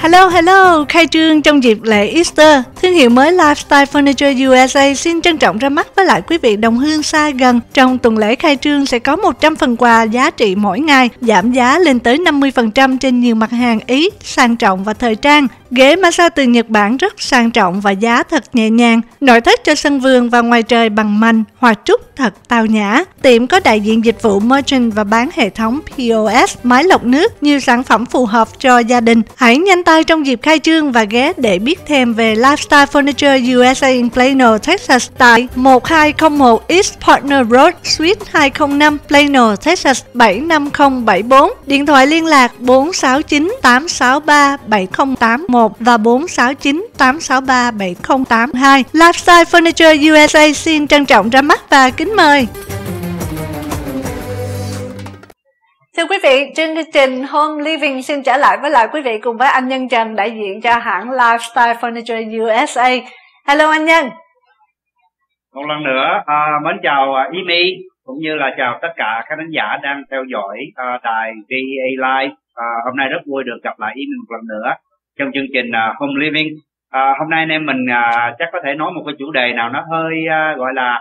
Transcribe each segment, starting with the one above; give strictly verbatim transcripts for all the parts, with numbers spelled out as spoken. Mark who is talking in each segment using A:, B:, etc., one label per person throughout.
A: Hello, hello! Khai trương trong dịp lễ Easter, thương hiệu mới Lifestyle Furniture u ét a xin trân trọng ra mắt với lại quý vị đồng hương xa gần. Trong tuần lễ khai trương sẽ có một trăm phần quà giá trị mỗi ngày, giảm giá lên tới năm mươi phần trăm trên nhiều mặt hàng Ý, sang trọng và thời trang. Ghế massage từ Nhật Bản rất sang trọng và giá thật nhẹ nhàng. Nội thất cho sân vườn và ngoài trời bằng mành, hoa trúc thật tao nhã. Tiệm có đại diện dịch vụ merchant và bán hệ thống pê ô ét, máy lọc nước, nhiều sản phẩm phù hợp cho gia đình. Hãy nhanh tay trong dịp khai trương và ghé để biết thêm về Lifestyle Furniture u ét a in Plano, Texas tại một hai không một East Partner Road, Suite hai không năm, Plano, Texas bảy năm không bảy bốn. Điện thoại liên lạc bốn sáu chín tám sáu ba bảy không tám một và bốn sáu chín tám sáu ba bảy không tám hai. Lifestyle Furniture u ét a xin trân trọng ra mắt và kính mời. Thưa quý vị, chương trình Home Living xin trở lại với lại quý vị cùng với anh Nhân Trần, đại diện cho hãng Lifestyle Furniture u ét a. Hello anh Nhân.
B: Một lần nữa, à, mến chào Amy cũng như là chào tất cả các khán giả đang theo dõi à, đài vê a Live. À, hôm nay rất vui được gặp lại Amy một lần nữa trong chương trình uh, Home Living. À, hôm nay anh em mình uh, chắc có thể nói một cái chủ đề nào nó hơi uh, gọi là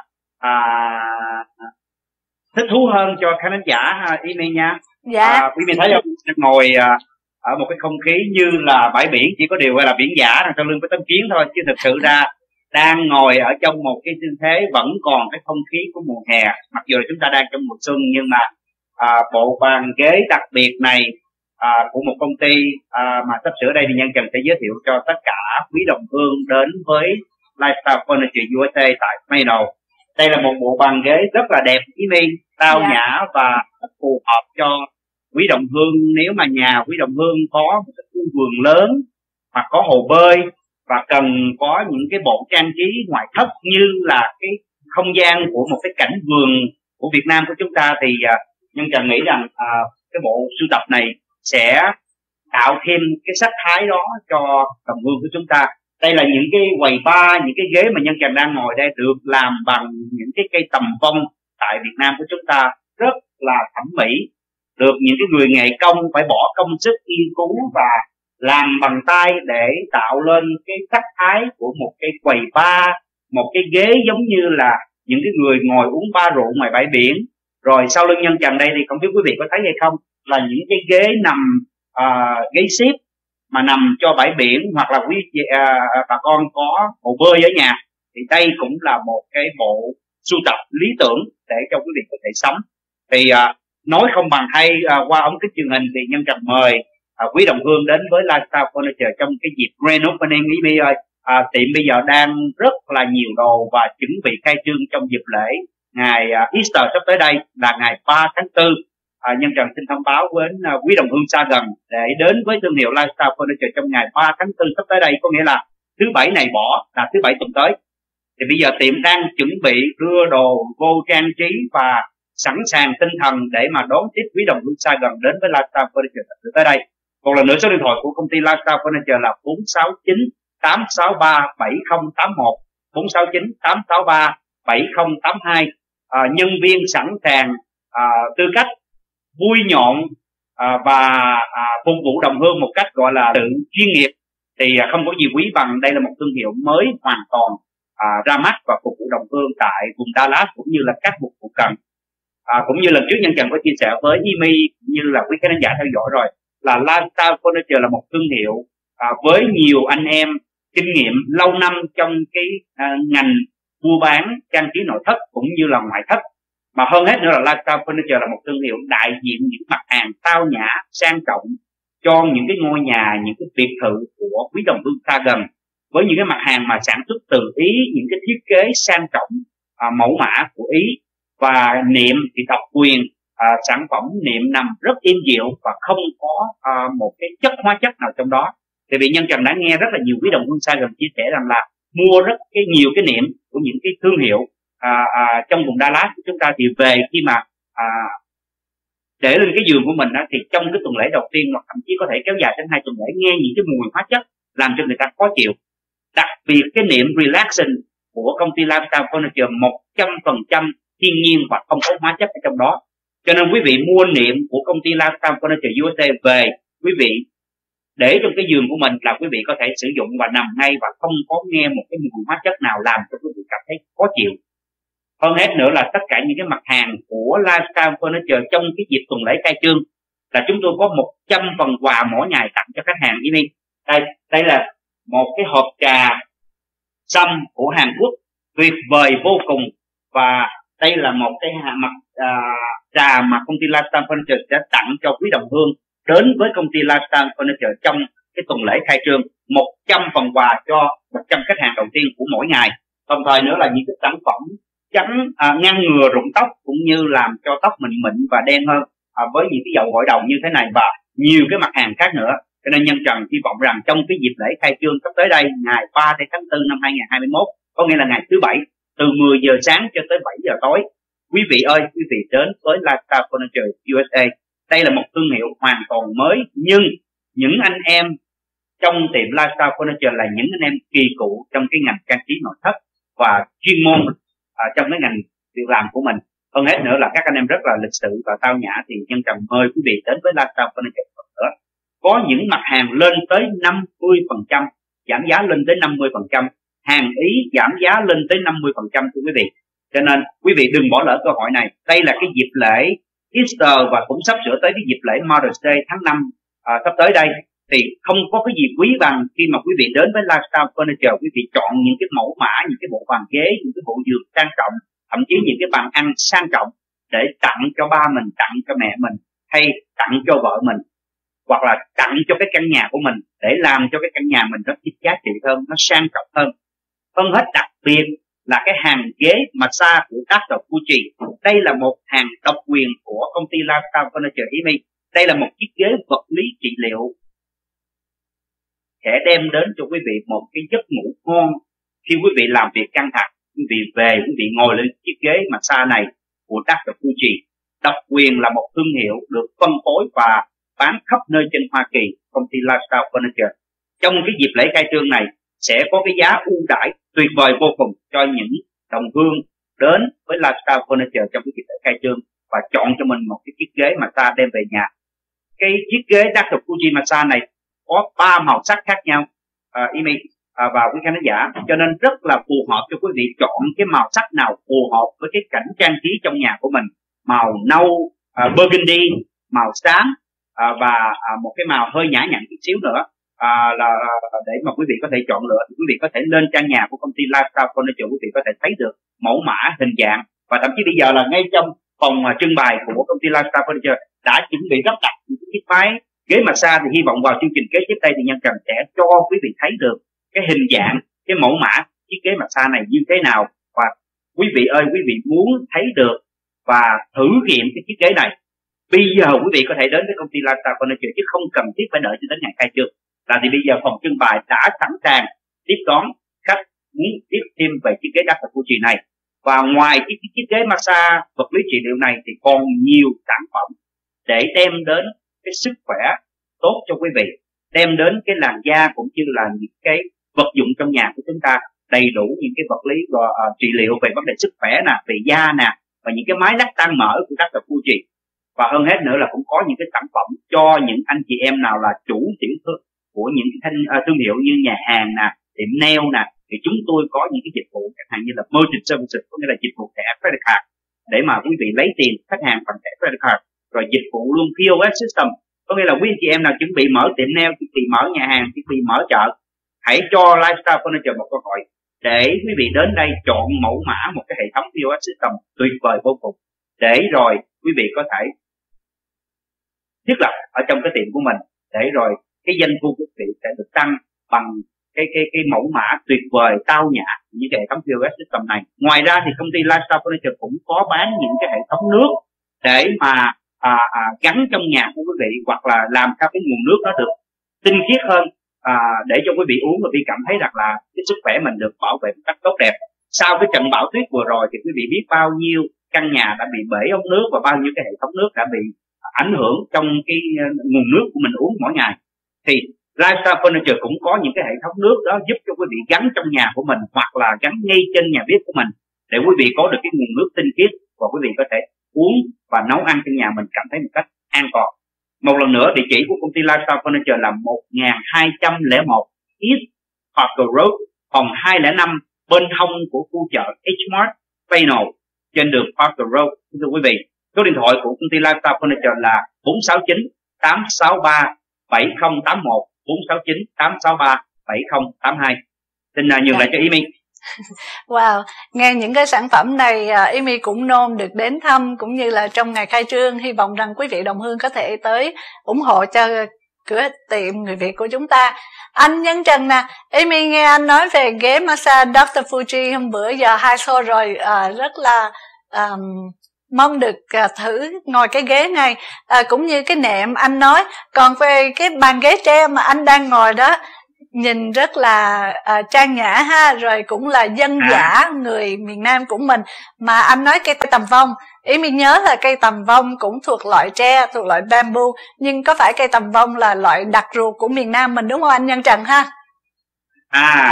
B: uh, thích thú hơn cho khán giả uh, Amy nha.
A: Dạ.
B: À, quý vị thấy không, ngồi uh, ở một cái không khí như là bãi biển, chỉ có điều là biển giả đằng sau lưng với tấm kiến thôi, chứ thực sự ra đang ngồi ở trong một cái tư thế vẫn còn cái không khí của mùa hè, mặc dù là chúng ta đang trong mùa xuân, nhưng mà uh, bộ bàn ghế đặc biệt này À, của một công ty à, mà sắp sửa đây thì Nhân Trần sẽ giới thiệu cho tất cả quý đồng hương đến với Lifestyle Furniture u ét a tại Plano. Đây là một bộ bàn ghế rất là đẹp, ý mi, tao yeah. nhã và phù hợp cho quý đồng hương. Nếu mà nhà quý đồng hương có một cái khu vườn lớn hoặc có hồ bơi và cần có những cái bộ trang trí ngoại thất như là cái không gian của một cái cảnh vườn của Việt Nam của chúng ta, thì à, Nhân Trần nghĩ rằng à, cái bộ sưu tập này sẽ tạo thêm cái sắc thái đó cho đồng hương của chúng ta. Đây là những cái quầy bar, những cái ghế mà Nhân Trần đang ngồi đây được làm bằng những cái cây tầm vong tại Việt Nam của chúng ta, rất là thẩm mỹ, được những cái người nghề công phải bỏ công sức nghiên cứu và làm bằng tay để tạo lên cái sắc thái của một cái quầy bar, một cái ghế giống như là những cái người ngồi uống ba rượu ngoài bãi biển. Rồi sau lưng Nhân Trần đây thì không biết quý vị có thấy hay không, là những cái ghế nằm uh, ghế xếp mà nằm cho bãi biển, hoặc là quý uh, bà con có hồ bơi ở nhà, thì đây cũng là một cái bộ sưu tập lý tưởng để cho quý vị có thể sắm. Thì uh, nói không bằng hay, uh, qua ống kính truyền hình thì Nhân Trần mời uh, quý đồng hương đến với Lifestyle Furniture trong cái dịp Grand Opening. Ý mi ơi, uh, tiệm bây giờ đang rất là nhiều đồ và chuẩn bị khai trương trong dịp lễ ngày uh, Easter sắp tới đây là ngày ba tháng tư. À, Nhân Trần xin thông báo với uh, quý đồng hương xa gần để đến với thương hiệu Lifestyle Furniture trong ngày ba tháng tư sắp tới đây, có nghĩa là thứ bảy này bỏ là thứ bảy tuần tới. Thì bây giờ tiệm đang chuẩn bị đưa đồ vô trang trí và sẵn sàng tinh thần để mà đón tiếp quý đồng hương xa gần đến với Lifestyle Furniture sắp tới đây. Một lần nữa, số điện thoại của công ty Lifestyle Furniture là bốn sáu chín tám sáu ba bảy không tám một, bốn sáu chín tám sáu ba bảy không tám hai. À, nhân viên sẵn sàng à, tư cách vui nhộn à, và à, phục vụ đồng hương một cách gọi là tự chuyên nghiệp, thì à, không có gì quý bằng. Đây là một thương hiệu mới hoàn toàn à, ra mắt và phục vụ đồng hương tại vùng Dallas cũng như là các vùng phụ cận. À, cũng như lần trước Nhân Trần có chia sẻ với Amy cũng như là quý khán giả theo dõi rồi, là Lifestyle Furniture là một thương hiệu à, với nhiều anh em kinh nghiệm lâu năm trong cái à, ngành mua bán trang trí nội thất cũng như là ngoại thất. Mà hơn hết nữa là Lifestyle Furniture là một thương hiệu đại diện những mặt hàng tao nhã, sang trọng cho những cái ngôi nhà, những cái biệt thự của quý đồng hương xa gần, với những cái mặt hàng mà sản xuất từ Ý, những cái thiết kế sang trọng, à, mẫu mã của Ý. Và niệm thì độc quyền, à, sản phẩm niệm nằm rất êm dịu và không có à, một cái chất hóa chất nào trong đó. Thì vị Nhân Trần đã nghe rất là nhiều quý đồng hương xa gần chia sẻ rằng là mua rất cái nhiều cái niệm của những cái thương hiệu À, à, trong vùng Dallas của chúng ta, thì về khi mà à, để lên cái giường của mình đó, thì trong cái tuần lễ đầu tiên hoặc thậm chí có thể kéo dài đến hai tuần lễ, nghe những cái mùi hóa chất làm cho người ta khó chịu. Đặc biệt cái niệm Relaxation của công ty Lifestyle Furniture một trăm phần trăm thiên nhiên và không có hóa chất ở trong đó. Cho nên quý vị mua niệm của công ty Lifestyle Furniture u ét a về, quý vị để trong cái giường của mình là quý vị có thể sử dụng và nằm ngay và không có nghe một cái mùi hóa chất nào làm cho quý vị cảm thấy khó chịu. Hơn hết nữa là tất cả những cái mặt hàng của Lifestyle Furniture trong cái dịp tuần lễ khai trương là chúng tôi có một trăm phần quà mỗi ngày tặng cho khách hàng. Đây, đây là một cái hộp trà sâm của Hàn Quốc tuyệt vời vô cùng, và đây là một cái mặt à, trà mà công ty Lifestyle Furniture sẽ tặng cho quý đồng hương đến với công ty Lifestyle Furniture trong cái tuần lễ khai trương, một trăm phần quà cho một trăm khách hàng đầu tiên của mỗi ngày. Đồng thời nữa là những cái sản phẩm trắng à, ngăn ngừa rụng tóc cũng như làm cho tóc mình mịn và đen hơn à, với những cái dầu gội đầu như thế này và nhiều cái mặt hàng khác nữa. Cho nên Nhân Trần hy vọng rằng trong cái dịp lễ khai trương sắp tới đây, ngày ba tháng tư năm hai nghìn không trăm hai mươi mốt, có nghĩa là ngày thứ bảy, từ mười giờ sáng cho tới bảy giờ tối, quý vị ơi, quý vị đến với Lifestyle Furniture u ét a. Đây là một thương hiệu hoàn toàn mới, nhưng những anh em trong tiệm Lifestyle Furniture là những anh em kỳ cựu trong cái ngành trang trí nội thất và chuyên môn à, trong cái ngành việc làm của mình. Hơn hết nữa là các anh em rất là lịch sự và tao nhã, thì Nhân Trần mời quý vị đến với Lifestyle Furniture nữa. Có những mặt hàng lên tới năm mươi phần trăm, giảm giá lên tới năm mươi phần trăm, hàng Ý giảm giá lên tới năm mươi phần trăm thưa quý vị. Cho nên quý vị đừng bỏ lỡ cơ hội này. Đây là cái dịp lễ Easter và cũng sắp sửa tới cái dịp lễ Mother's Day tháng năm à, sắp tới đây, thì không có cái gì quý bằng khi mà quý vị đến với Lifestyle Furniture, quý vị chọn những cái mẫu mã, những cái bộ bàn ghế, những cái bộ giường sang trọng, thậm chí những cái bàn ăn sang trọng để tặng cho ba mình, tặng cho mẹ mình, hay tặng cho vợ mình, hoặc là tặng cho cái căn nhà của mình để làm cho cái căn nhà mình nó ít giá trị hơn, nó sang trọng hơn. Hơn hết đặc biệt là cái hàng ghế massage của doctor Fuji. Đây là một hàng độc quyền của công ty Lifestyle Furniture Emi. Đây là một chiếc ghế vật lý trị liệu sẽ đem đến cho quý vị một cái giấc ngủ ngon khi quý vị làm việc căng thẳng. Quý vị về, quý vị ngồi lên chiếc ghế massage này của doctor Fuji. Độc quyền là một thương hiệu được phân phối và bán khắp nơi trên Hoa Kỳ, công ty Lifestyle Furniture. Trong cái dịp lễ khai trương này sẽ có cái giá ưu đãi tuyệt vời vô cùng cho những đồng hương đến với Lifestyle Furniture trong cái dịp lễ khai trương và chọn cho mình một cái chiếc ghế massage đem về nhà. Cái chiếc ghế doctor Fuji massage này có ba màu sắc khác nhau, à, Emi à, và quý khán giả, cho nên rất là phù hợp cho quý vị chọn cái màu sắc nào phù hợp với cái cảnh trang trí trong nhà của mình. Màu nâu, à, burgundy, màu xám à, và à, một cái màu hơi nhã nhặn chút xíu nữa. À, là, là để mà quý vị có thể chọn lựa, thì quý vị có thể lên trang nhà của công ty Lifestyle Furniture, quý vị có thể thấy được mẫu mã, hình dạng, và thậm chí bây giờ là ngay trong phòng uh, trưng bày của công ty Lifestyle Furniture đã chuẩn bị lắp đặt những chiếc máy ghế massage. Thì hy vọng vào chương trình kế tiếp đây thì Nhân Trần sẽ cho quý vị thấy được cái hình dạng, cái mẫu mã chiếc ghế massage này như thế nào, và quý vị ơi, quý vị muốn thấy được và thử nghiệm cái chiếc ghế này, bây giờ quý vị có thể đến với công ty Lifestyle Furniture chứ không cần thiết phải đợi cho đến ngày khai trương. Là thì bây giờ phòng trưng bày đã sẵn sàng tiếp đón khách muốn biết thêm về chiếc ghế doctor Fuji này. Và ngoài chiếc, chiếc ghế massage vật lý trị liệu này thì còn nhiều sản phẩm để đem đến cái sức khỏe tốt cho quý vị, đem đến cái làn da cũng như là những cái vật dụng trong nhà của chúng ta, đầy đủ những cái vật lý và uh, trị liệu về vấn đề sức khỏe nè, về da nè, và những cái máy lắc tăng mỡ của doctor Fuji. Và hơn hết nữa là cũng có những cái sản phẩm cho những anh chị em nào là chủ tiểu thương của những thanh uh, thương hiệu như nhà hàng nè, tiệm nail nè, thì chúng tôi có những cái dịch vụ chẳng hạn như là merchant services, có nghĩa là dịch vụ thẻ credit card để mà quý vị lấy tiền khách hàng bằng thẻ credit card, rồi dịch vụ luôn pê ô ét system, có nghĩa là quý anh chị em nào chuẩn bị mở tiệm nail, chuẩn bị mở nhà hàng, chuẩn bị mở chợ, hãy cho Lifestyle Furniture một cơ hội để quý vị đến đây chọn mẫu mã một cái hệ thống pê ô ét system tuyệt vời vô cùng, để rồi quý vị có thể thiết lập ở trong cái tiệm của mình, để rồi cái doanh thu của quý vị sẽ được tăng bằng cái cái cái mẫu mã tuyệt vời tao nhã như cái hệ thống pê ô ét system này. Ngoài ra thì công ty Lifestyle Furniture cũng có bán những cái hệ thống nước để mà à, à, gắn trong nhà của quý vị, hoặc là làm sao cái nguồn nước nó được tinh khiết hơn, à, để cho quý vị uống và quý vị cảm thấy rằng là cái sức khỏe mình được bảo vệ một cách tốt đẹp. Sau cái trận bão tuyết vừa rồi thì quý vị biết bao nhiêu căn nhà đã bị bể ống nước và bao nhiêu cái hệ thống nước đã bị ảnh hưởng trong cái nguồn nước của mình uống mỗi ngày. Thì Lifestyle Furniture cũng có những cái hệ thống nước đó giúp cho quý vị gắn trong nhà của mình, hoặc là gắn ngay trên nhà bếp của mình, để quý vị có được cái nguồn nước tinh khiết và quý vị có thể uống và nấu ăn trong nhà mình cảm thấy một cách an toàn. Một lần nữa, địa chỉ của công ty Lifestyle Furniture là một nghìn hai trăm lẻ một East Parker Road, phòng hai không năm, bên hông của khu chợ H-Mart Final, trên đường Parker Road. Thưa quý vị, số điện thoại của công ty Lifestyle Furniture là bốn sáu chín tám sáu ba bảy không tám một, bốn sáu chín tám sáu ba bảy không tám hai. Xin uh, nhường lại cho Amy.
A: Wow, nghe những cái sản phẩm này, uh, Amy cũng nôn được đến thăm, cũng như là trong ngày khai trương, hy vọng rằng quý vị đồng hương có thể tới ủng hộ cho cửa tiệm người Việt của chúng ta. Anh Nhân Trần nè, Amy nghe anh nói về ghế massage doctor Fuji hôm bữa giờ hai show rồi, uh, rất là um, mong được uh, thử ngồi cái ghế này, uh, cũng như cái nệm anh nói. Còn về cái bàn ghế tre mà anh đang ngồi đó, nhìn rất là uh, trang nhã ha, rồi cũng là dân
B: à.
A: dã người miền Nam của mình. Mà anh nói cây tầm vong, ý mình nhớ là cây tầm vong cũng thuộc loại tre, thuộc loại bamboo, nhưng có phải cây tầm vong là loại đặc ruột của miền Nam mình đúng không anh Nhân Trần ha?
B: À,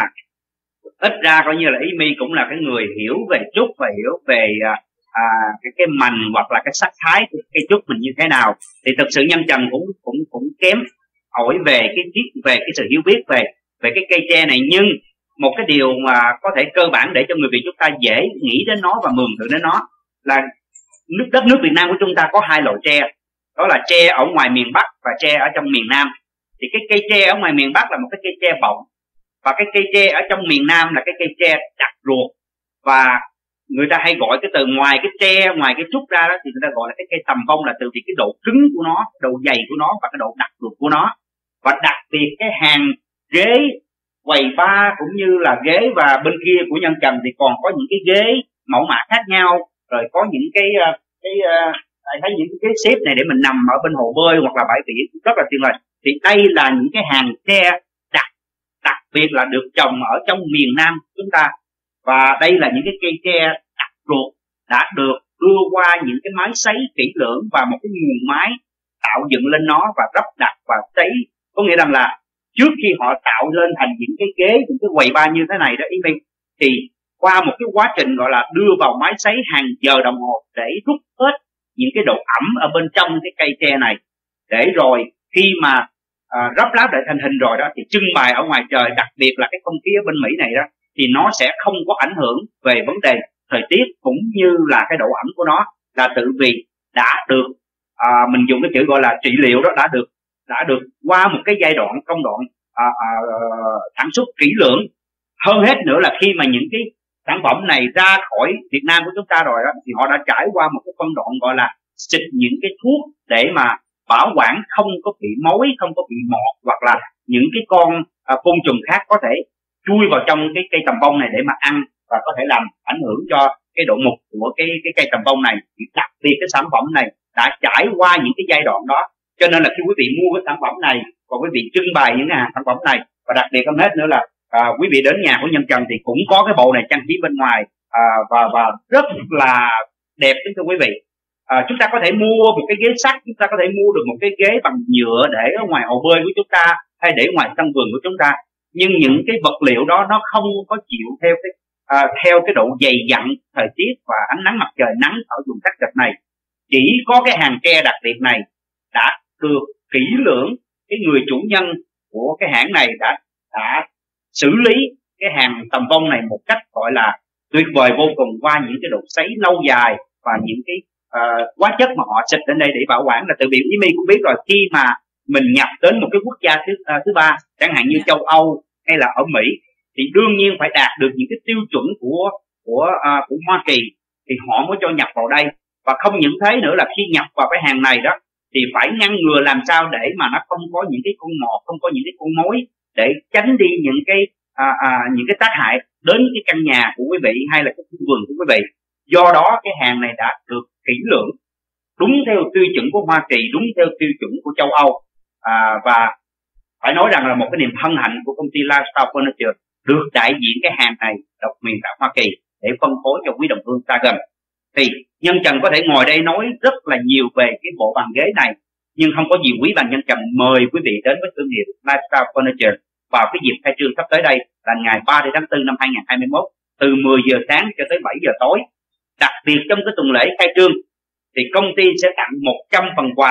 B: ít ra coi như là Ý My cũng là cái người hiểu về trúc và hiểu về à, cái cái mành hoặc là cái sắc thái của cây trúc mình như thế nào. Thì thực sự Nhân Trần cũng cũng cũng kém hỏi về cái triết về cái sự hiểu biết về về cái cây tre này, nhưng một cái điều mà có thể cơ bản để cho người Việt chúng ta dễ nghĩ đến nó và mường tượng đến nó là nước đất nước Việt Nam của chúng ta có hai loại tre, đó là tre ở ngoài miền Bắc và tre ở trong miền Nam. Thì cái cây tre ở ngoài miền Bắc là một cái cây tre bọng, và cái cây tre ở trong miền Nam là cái cây tre đặc ruột, và người ta hay gọi cái từ ngoài cái tre, ngoài cái trúc ra đó thì người ta gọi là cái cây tầm vong, là từ vì cái độ cứng của nó, độ dày của nó và cái độ đặc ruột của nó. Và đặc biệt cái hàng ghế quầy bar cũng như là ghế và bên kia của Nhân Trần thì còn có những cái ghế mẫu mã khác nhau, rồi có những cái cái uh, thấy những cái xếp này để mình nằm ở bên hồ bơi hoặc là bãi biển rất là tuyệt vời. Thì đây là những cái hàng tre đặc đặc biệt là được trồng ở trong miền Nam chúng ta, và đây là những cái cây tre đặc ruột đã được đưa qua những cái máy sấy kỹ lưỡng và một cái nguồn máy tạo dựng lên nó và lắp đặt và sấy. Có nghĩa rằng là trước khi họ tạo lên thành những cái ghế, những cái quầy bar như thế này đó ý mình, thì qua một cái quá trình gọi là đưa vào máy sấy hàng giờ đồng hồ để rút hết những cái độ ẩm ở bên trong cái cây tre này, để rồi khi mà à, ráp láp lại thành hình rồi đó thì trưng bày ở ngoài trời. Đặc biệt là cái không khí ở bên Mỹ này đó thì nó sẽ không có ảnh hưởng về vấn đề thời tiết cũng như là cái độ ẩm của nó, là tự vì đã được à, mình dùng cái chữ gọi là trị liệu đó, đã được đã được qua một cái giai đoạn công đoạn à, à, sản xuất kỹ lưỡng. Hơn hết nữa là khi mà những cái sản phẩm này ra khỏi Việt Nam của chúng ta rồi đó thì họ đã trải qua một cái phân đoạn gọi là xịt những cái thuốc để mà bảo quản không có bị mối, không có bị mọt, hoặc là những cái con à, côn trùng khác có thể chui vào trong cái cây tầm vong này để mà ăn và có thể làm ảnh hưởng cho cái độ mục của cái cái cây tầm vong này. Thì đặc biệt cái sản phẩm này đã trải qua những cái giai đoạn đó, cho nên là khi quý vị mua cái sản phẩm này và quý vị trưng bày những cái hàng sản phẩm này, và đặc biệt hơn hết nữa là à, quý vị đến nhà của Nhân Trần thì cũng có cái bộ này trang trí bên ngoài à, và và rất là đẹp. Thưa quý vị, à, chúng ta có thể mua một cái ghế sắt, chúng ta có thể mua được một cái ghế bằng nhựa để ở ngoài hồ bơi của chúng ta hay để ngoài sân vườn của chúng ta, nhưng những cái vật liệu đó nó không có chịu theo cái à, theo cái độ dày dặn thời tiết và ánh nắng mặt trời nắng ở vùng đất cực này. Chỉ có cái hàng tre đặc biệt này đã được kỹ lưỡng, cái người chủ nhân của cái hãng này đã đã xử lý cái hàng tầm vong này một cách gọi là tuyệt vời vô cùng, qua những cái độ sấy lâu dài và những cái uh, hóa chất mà họ xịt lên đây để bảo quản. Là từ biển Ý My cũng biết rồi, khi mà mình nhập đến một cái quốc gia thứ uh, thứ ba chẳng hạn như châu Âu hay là ở Mỹ thì đương nhiên phải đạt được những cái tiêu chuẩn của của uh, của Hoa Kỳ thì họ mới cho nhập vào đây. Và không những thế nữa là khi nhập vào cái hàng này đó thì phải ngăn ngừa làm sao để mà nó không có những cái con mọt, không có những cái con mối, để tránh đi những cái à, à, những cái tác hại đến cái căn nhà của quý vị hay là cái khu vườn của quý vị. Do đó cái hàng này đã được kỹ lưỡng, đúng theo tiêu chuẩn của Hoa Kỳ, đúng theo tiêu chuẩn của châu Âu, à, và phải nói rằng là một cái niềm hân hạnh của công ty Lifestyle Furniture được đại diện cái hàng này độc quyền tại Hoa Kỳ để phân phối cho quý đồng hương xa gần. Thì Nhân Trần có thể ngồi đây nói rất là nhiều về cái bộ bàn ghế này, nhưng không có gì quý bằng Nhân Trần mời quý vị đến với thương hiệu Lifestyle Furniture vào cái dịp khai trương sắp tới đây là ngày ba mươi tháng tư năm hai nghìn không trăm hai mươi mốt, từ mười giờ sáng cho tới bảy giờ tối. Đặc biệt trong cái tuần lễ khai trương thì công ty sẽ tặng một trăm phần quà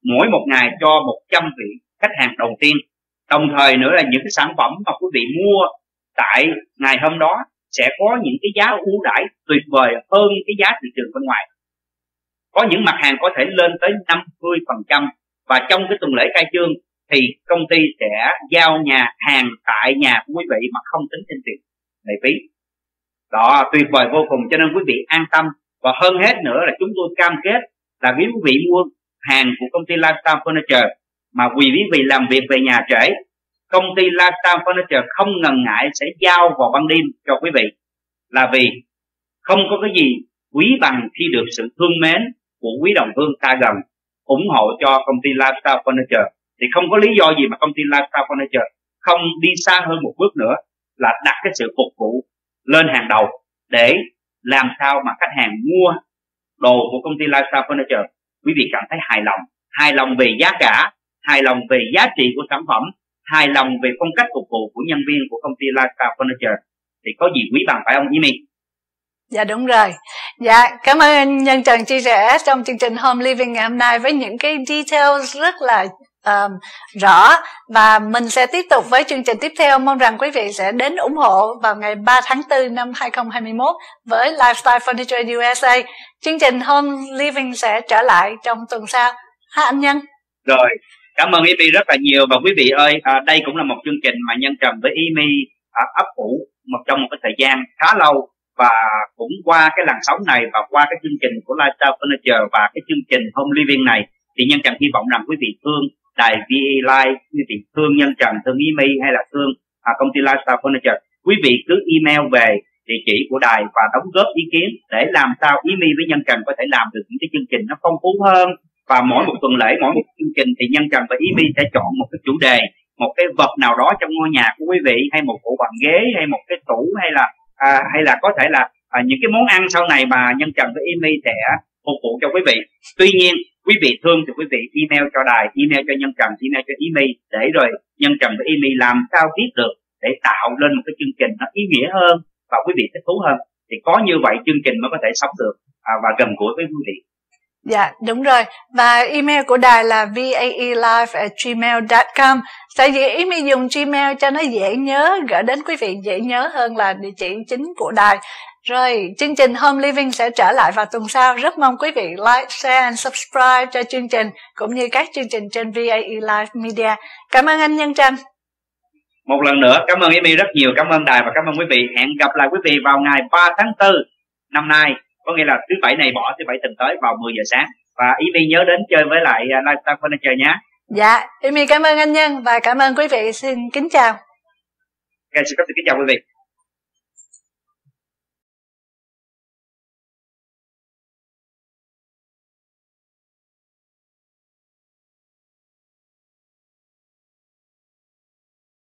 B: mỗi một ngày cho một trăm vị khách hàng đầu tiên. Đồng thời nữa là những cái sản phẩm mà quý vị mua tại ngày hôm đó sẽ có những cái giá ưu đãi tuyệt vời hơn cái giá thị trường bên ngoài. Có những mặt hàng có thể lên tới năm mươi phần trăm, và trong cái tuần lễ khai trương thì công ty sẽ giao nhà hàng tại nhà của quý vị mà không tính trên tiền lệ phí. Đó, tuyệt vời vô cùng, cho nên quý vị an tâm. Và hơn hết nữa là chúng tôi cam kết là nếu quý vị mua hàng của công ty Lifestyle Furniture mà vì quý vị làm việc về nhà trễ, công ty Lifestyle Furniture không ngần ngại sẽ giao vào ban đêm cho quý vị, là vì không có cái gì quý bằng khi được sự thương mến của quý đồng hương xa gần ủng hộ cho công ty Lifestyle Furniture. Thì không có lý do gì mà công ty Lifestyle Furniture không đi xa hơn một bước nữa, là đặt cái sự phục vụ lên hàng đầu để làm sao mà khách hàng mua đồ của công ty Lifestyle Furniture quý vị cảm thấy hài lòng, hài lòng về giá cả, hài lòng về giá trị của sản phẩm, hài lòng về phong cách phục vụ của nhân viên của công ty Lifestyle Furniture. Thì có gì quý bằng, phải không Amy?
A: Dạ đúng rồi. Dạ, cảm ơn anh Nhân Trần chia sẻ trong chương trình Home Living ngày hôm nay với những cái details rất là um, rõ. Và mình sẽ tiếp tục với chương trình tiếp theo. Mong rằng quý vị sẽ đến ủng hộ vào ngày ba tháng tư năm hai không hai mốt với Lifestyle Furniture u ét a. Chương trình Home Living sẽ trở lại trong tuần sau. Ha anh Nhân?
B: Rồi, cảm ơn Amy rất là nhiều. Và quý vị ơi, à, đây cũng là một chương trình mà Nhân Trần với Amy à, ấp ủ một trong một cái thời gian khá lâu. Và cũng qua cái làn sóng này và qua cái chương trình của Lifestyle Furniture và cái chương trình Home Living này, thì Nhân Trần hy vọng rằng quý vị thương đài vê a Live, quý vị thương Nhân Trần, thương Amy hay là thương à, công ty Lifestyle Furniture, quý vị cứ email về địa chỉ của đài và đóng góp ý kiến để làm sao Amy với Nhân Trần có thể làm được những cái chương trình nó phong phú hơn. Và mỗi một tuần lễ, mỗi một chương trình thì Nhân Trần và Amy sẽ chọn một cái chủ đề, một cái vật nào đó trong ngôi nhà của quý vị, hay một bộ bàn ghế, hay một cái tủ, hay là À, hay là có thể là à, những cái món ăn sau này mà Nhân Trần với Amy sẽ phục vụ cho quý vị. Tuy nhiên quý vị thương thì quý vị email cho đài, email cho Nhân Trần, email cho Amy, để rồi Nhân Trần với Amy làm sao biết được để tạo lên một cái chương trình nó ý nghĩa hơn và quý vị thích thú hơn. Thì có như vậy chương trình mới có thể sống được à, và gần gũi với quý vị.
A: Dạ đúng rồi. Và email của đài là vaelive at gmail dot com. Tại vì Amy dùng Gmail cho nó dễ nhớ, gửi đến quý vị dễ nhớ hơn là địa chỉ chính của đài. Rồi chương trình Home Living sẽ trở lại vào tuần sau. Rất mong quý vị like, share and subscribe cho chương trình cũng như các chương trình trên vê a e Live Media. Cảm ơn anh Nhân Trần.
B: Một lần nữa cảm ơn Amy rất nhiều, cảm ơn đài và cảm ơn quý vị. Hẹn gặp lại quý vị vào ngày ba tháng tư năm nay, có nghĩa là thứ bảy này bỏ thứ bảy tuần tới vào mười giờ sáng. Và Amy nhớ đến chơi với lại Lifestyle Furniture nhé.
A: Dạ, Amy cảm ơn anh Nhân và cảm ơn quý vị. Xin kính chào.
B: Okay, xin kính chào quý vị.